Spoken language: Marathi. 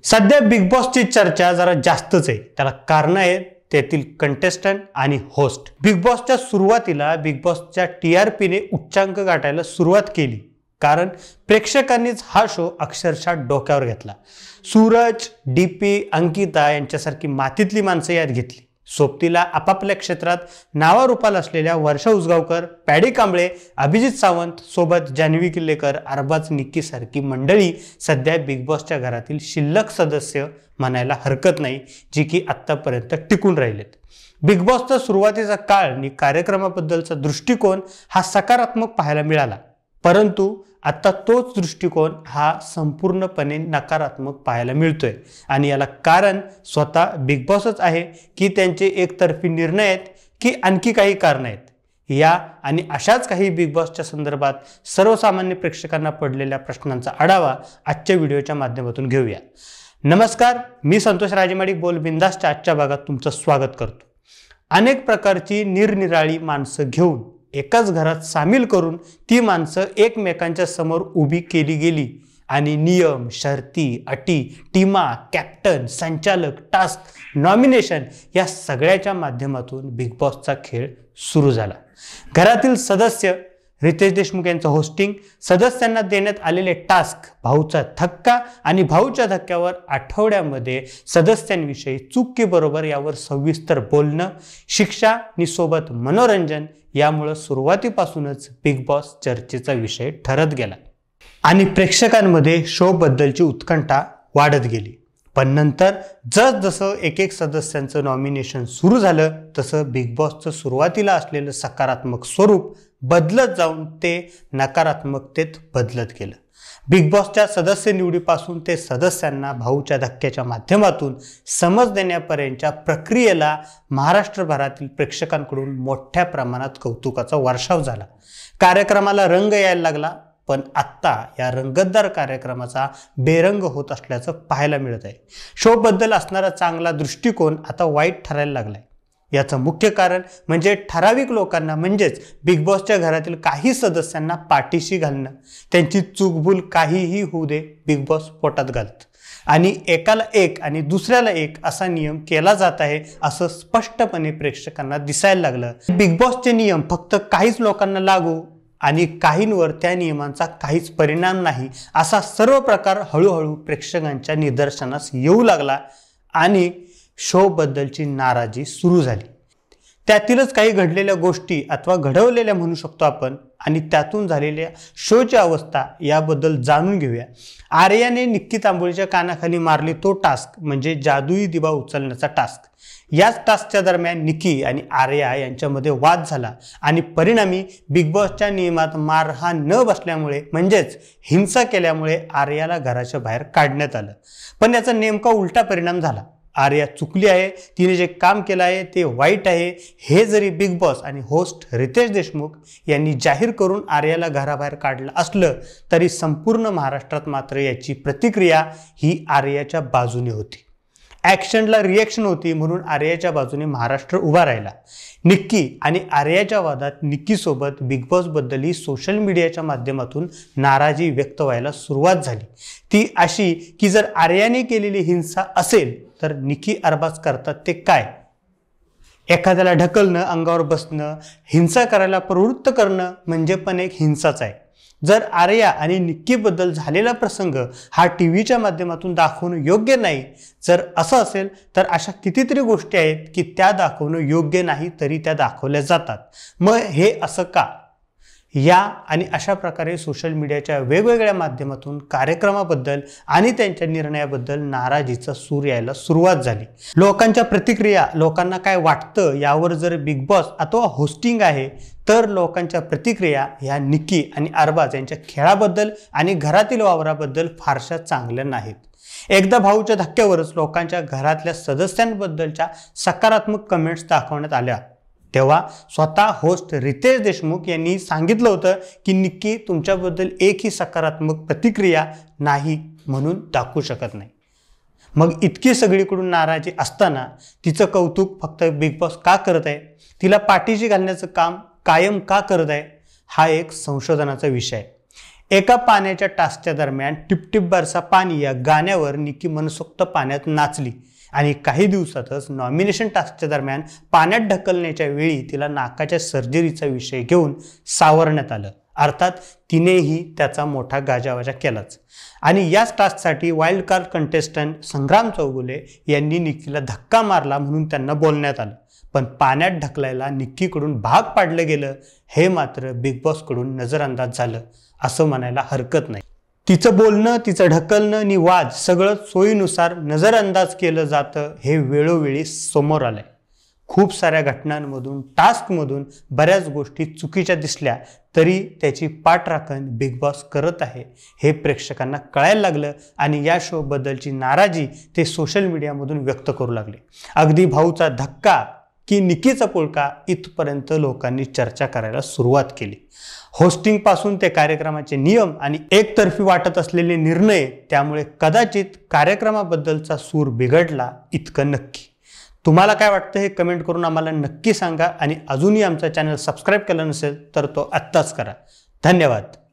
सध्या बिग बॉसची चर्चा जरा जास्तच आहे। त्याला कारण आहे त्यातील कंटेस्टंट आणि होस्ट। बिग बॉसच्या सुरुवातीला बिग बॉसच्या टीआरपीने उच्चांक गाठायला सुरुवात केली, कारण प्रेक्षकांनीच हा शो अक्षरशः डोक्यावर घेतला। सूरज, डीपी, अंकिता यांच्यासारखी मातीतली माणसं यात घेतली। सोबतीला आपापल्या क्षेत्रात नावारूपाला असलेल्या वर्षा उसगावकर, पॅडी कांबळे, अभिजित सावंत सोबत जान्हवी किल्लेकर, अरबाज निक्की सारखी मंडळी सध्या बिग बॉसच्या घरातील शिल्लक सदस्य म्हणायला हरकत नाही, जी की आत्तापर्यंत टिकून राहिलेत। बिग बॉसचा सुरुवातीचा काळ आणि कार्यक्रमाबद्दलचा दृष्टिकोन हा सकारात्मक पाहायला मिळाला, परंतु आता तोच दृष्टिकोन हा संपूर्णपणे नकारात्मक पाहायला मिळतोय। आणि याला कारण स्वतः बिग बॉसच आहे की त्यांचे एकतर्फी निर्णय आहेत की आणखी काही कारण आहेत। या आणि अशाच काही बिग बॉसच्या संदर्भात सर्वसामान्य प्रेक्षकांना पडलेल्या प्रश्नांचा आढावा आजच्या व्हिडिओच्या माध्यमातून घेऊया। नमस्कार, मी संतोष राजेमाडिक बोल बिंदासच्या आजच्या भागात तुमचं स्वागत करतो। अनेक प्रकारची निरनिराळी माणसं घेऊन एकाच घरात सामील करून ती माणसं एकमेकांच्या समोर उभी केली गेली आणि नियम, शर्ती, अटी, टीमा, कॅप्टन, संचालक, टास्क, नॉमिनेशन या सगळ्याच्या माध्यमातून बिग बॉसचा खेळ सुरू झाला। घरातील सदस्य, रितेश देशमुख यांचं होस्टिंग, सदस्यांना देण्यात आलेले टास्क, भाऊचा धक्का आणि भाऊच्या धक्क्यावर आठवड्यामध्ये सदस्यांविषयी चुकीबरोबर यावर सविस्तर बोलणं, शिक्षा आणि सोबत मनोरंजन यामुळे सुरुवातीपासूनच बिग बॉस चर्चेचा विषय ठरत गेला आणि प्रेक्षकांमध्ये शो बद्दलची उत्कंठा वाढत गेली। पण नंतर जसजसं एक सदस्यांचं नॉमिनेशन सुरू झालं तसं बिग बॉसचं सुरुवातीला असलेलं सकारात्मक स्वरूप बदलत जाऊन ते नकारात्मकतेत बदलत गेलं। बिग बॉसच्या सदस्य निवडीपासून ते सदस्यांना भाऊच्या धक्क्याच्या माध्यमातून समज देण्यापर्यंतच्या प्रक्रियेला महाराष्ट्रभरातील प्रेक्षकांकडून मोठ्या प्रमाणात कौतुकाचा वर्षाव झाला। कार्यक्रमाला रंग यायला लागला, पण आत्ता या रंगतदार कार्यक्रमाचा बेरंग होत असल्याचं पाहायला मिळत आहे। शो बद्दल असणारा चांगला दृष्टिकोन आता वाईट ठरायला लागलाय। याचं मुख्य कारण म्हणजे ठराविक लोकांना, म्हणजेच बिग बॉसच्या घरातील काही सदस्यांना पाठीशी घालणं। त्यांची चूकभूल काहीही होऊ दे, बिग बॉस पोटात घालत आणि एकाला एक आणि दुसऱ्याला एक असा नियम केला जात आहे असं स्पष्टपणे प्रेक्षकांना दिसायला लागलं। बिग बॉसचे नियम फक्त काहीच लोकांना लागू आणि काहींवर त्या नियमांचा काहीच परिणाम नाही असा सर्व प्रकार हळूहळू प्रेक्षकांच्या निदर्शनास येऊ लागला आणि शो बद्दलची नाराजी सुरू झाली। त्यातीलच काही घडलेल्या गोष्टी अथवा घडवलेल्या म्हणू शकतो आपण, आणि त्यातून झालेल्या शोची अवस्था याबद्दल जाणून घेऊया। आर्याने निक्की तांबोळीच्या कानाखाली मारली तो टास्क म्हणजे जादुई दिवा उचलण्याचा टास्क। याच टास्कच्या दरम्यान निक्की आणि आर्या यांच्यामध्ये वाद झाला आणि परिणामी बिग बॉसच्या नियमात मारहाण न बसल्यामुळे, म्हणजेच हिंसा केल्यामुळे आर्याला घराच्या बाहेर काढण्यात आलं। पण याचा नेमका उलटा परिणाम झाला। आर्या चुकली आहे, तिने जे काम केलं आहे ते वाईट आहे हे जरी बिग बॉस आणि होस्ट रितेश देशमुख यांनी जाहीर करून आर्याला घराबाहेर काढलं असलं तरी संपूर्ण महाराष्ट्रात मात्र याची प्रतिक्रिया ही आर्याच्या बाजूने होती। ॲक्शनला रिॲक्शन होती, म्हणून आर्याच्या बाजूने महाराष्ट्र उभा राहिला। निक्की आणि आर्याच्या वादात निक्कीसोबत बिग बॉसबद्दलही सोशल मीडियाच्या माध्यमातून नाराजी व्यक्त व्हायला सुरुवात झाली। ती अशी की जर आर्याने केलेली हिंसा असेल तर निक्की अरबाज करतात ते काय? एखाद्याला ढकलणं, अंगावर बसणं, हिंसा करायला प्रवृत्त करणं म्हणजे पण एक हिंसाच आहे। जर आर्या आणि निक्कीबद्दल झालेला प्रसंग हा टीव्हीच्या माध्यमातून दाखवणं योग्य नाही, जर असं असेल तर अशा कितीतरी गोष्टी आहेत की त्या दाखवणं योग्य नाही तरी त्या दाखवल्या जातात। मग हे असं का? या आणि अशा प्रकारे सोशल मीडियाच्या वेगवेगळ्या माध्यमातून कार्यक्रमाबद्दल आणि त्यांच्या निर्णयाबद्दल नाराजीचा सूर यायला सुरुवात झाली। लोकांच्या प्रतिक्रिया, लोकांना काय वाटतं यावर जर बिग बॉस अथवा होस्टिंग आहे तर लोकांच्या प्रतिक्रिया ह्या निक्की आणि अरबाज यांच्या खेळाबद्दल आणि घरातील वावराबद्दल फारशा चांगल्या नाहीत। एकदा भाऊच्या धक्क्यावरच लोकांच्या घरातल्या सदस्यांबद्दलच्या सकारात्मक कमेंट्स दाखवण्यात आल्या, तेव्हा स्वतः होस्ट रितेश देशमुख यांनी सांगितलं होतं की निक्की तुमच्याबद्दल एकही सकारात्मक प्रतिक्रिया नाही म्हणून दाखवू शकत नाही। मग इतकी सगळीकडून नाराजी असताना तिचं कौतुक फक्त बिग बॉस का करत आहे? तिला पाठीशी घालण्याचं काम कायम का करत आहे? हा एक संशोधनाचा विषय आहे। एका पाण्याच्या टास्कच्या दरम्यान टिपटिप बरसा पाणी या गाण्यावर निकी मनसोक्त पाण्यात नाचली आणि काही दिवसातच नॉमिनेशन टास्कच्या दरम्यान पाण्यात ढकलण्याच्या वेळी तिला नाकाच्या सर्जरीचा विषय घेऊन सावरण्यात आलं. अर्थात तिनेही त्याचा मोठा गाजावाजा केलाच. आणि याच टास्कसाठी wild card contestant Sangram Chougule यांनी निकीला धक्का मारला म्हणून त्यांना बोलण्यात आलं. पण पाण्यात ढकलायला निक्कीकडून भाग पाडलं गेलं हे मात्र बिग बॉसकडून नजरअंदाज झालं असं म्हणायला हरकत नाही. तिचं बोलणं, तिचं ढकलणं आणि वाद सगळं सोयीनुसार नजरअंदाज केलं जातं हे वेळोवेळी समोर आलंय. खूप साऱ्या घटनांमधून, टास्कमधून बऱ्याच गोष्टी चुकीच्या दिसल्या तरी त्याची पाठराखण बिग बॉस करत आहे हे प्रेक्षकांना कळायला लागलं आणि या शोबद्दलची नाराजी ते सोशल मीडियामधून व्यक्त करू लागले. अगदी भाऊचा धक्का की निकीचा पुळका इथपर्यंत लोकांनी चर्चा करायला सुरुवात केली. होस्टिंग पासून ते कार्यक्रमाचे नियम आणि एकतर्फी वाटत असलेले निर्णय त्यामुळे कदाचित कार्यक्रमाबद्दलचा सूर बिघडला इतकं नक्की. तुम्हाला काय वाटतं हे कमेंट करून आम्हाला नक्की सांगा आणि अजूनही आमचा चॅनल सबस्क्राईब केला नसेल तर तो आत्ताच करा. धन्यवाद.